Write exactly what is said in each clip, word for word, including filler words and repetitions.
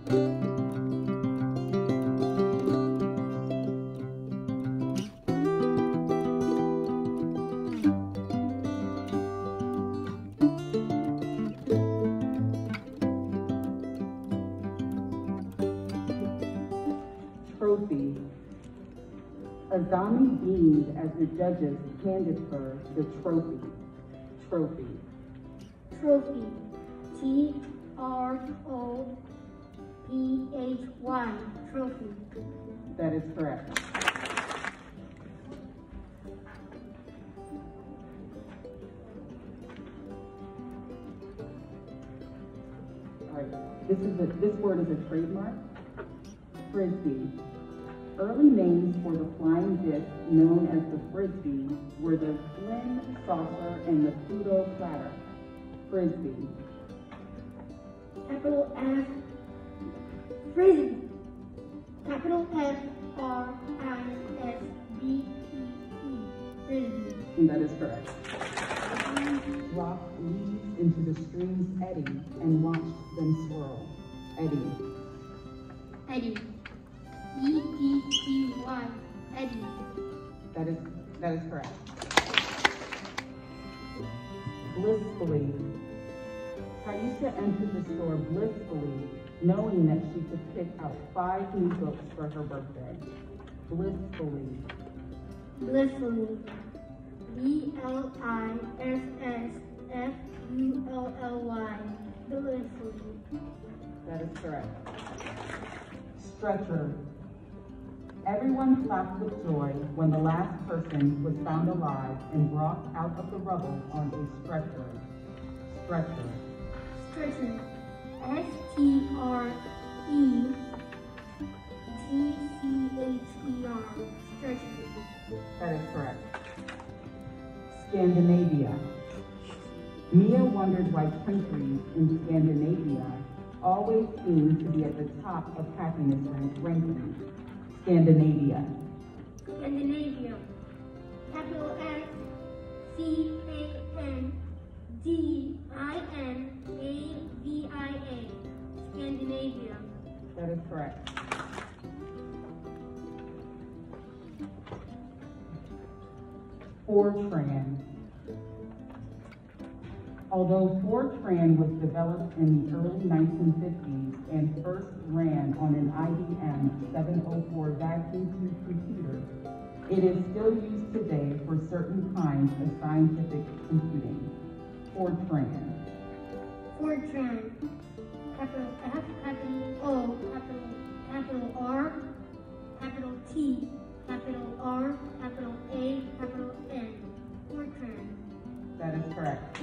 Trophy. Azami beamed as the judges handed her the trophy. Trophy. Trophy. T R O P H Y. Trophy. That is correct. All right. This is a, this word is a trademark. Frisbee. Early names for the flying disc known as the Frisbee were the Flynn saucer and the Pluto platter. Frisbee. Capital F. Frisbee. Capital F R I S B E E. Frisbee. And that is correct. Drop leaves into the stream's eddy and watched them swirl. Eddy. Eddy. E D D Y. Eddy. That is that is correct. Blissfully. Taisha entered the store blissfully, knowing that she could pick out five new books for her birthday. Blissfully. Blissfully. B L I S S F U L L Y. Blissfully. That is correct. Stretcher. Everyone clapped with joy when the last person was found alive and brought out of the rubble on a stretcher. Stretcher. Stretcher. S T R E T C H E R. Stretcher. That is correct. Scandinavia. Mia wondered why countries in Scandinavia always seem to be at the top of happiness rankings. Scandinavia. Scandinavia. Capital S C A N D I N A V I A. Scandinavia. That is correct. Fortran. Although Fortran was developed in the early nineteen fifties and first ran on an I B M seven oh four vacuum tube computer, it is still used today for certain kinds of scientific computing. Fortran. Fortran. Capital F, capital O, capital, capital R, capital T, capital R, capital A, capital N. Fortran. That is correct.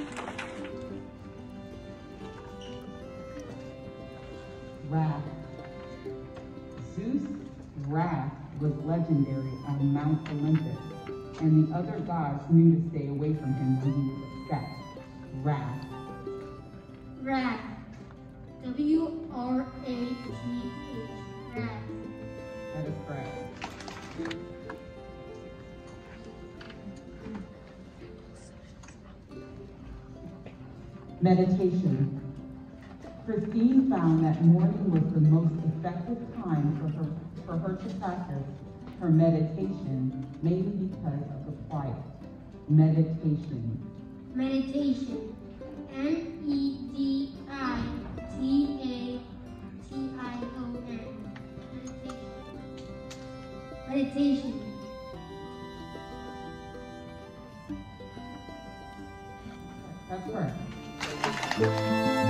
Wrath. Zeus' wrath was legendary on Mount Olympus, and the other gods knew to stay away from him when he was upset. Wrath. Wrath. W R A T H. Wrath. That is correct. Meditation. Christine found that morning was the most effective time for her, for her to practice her meditation, mainly because of the quiet. Meditation. Meditation. N E D I T A T I O N. Meditation. Meditation. That's correct.